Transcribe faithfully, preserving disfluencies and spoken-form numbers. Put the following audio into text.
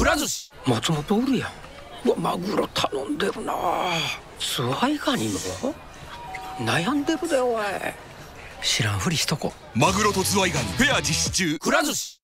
ら寿司。松本おるやん。うわ、マグロ頼んでるな。ズワイガニも悩んでるでおい。知らんふりしとこ。 マグロとズワイガニフェア実施中。くら寿司。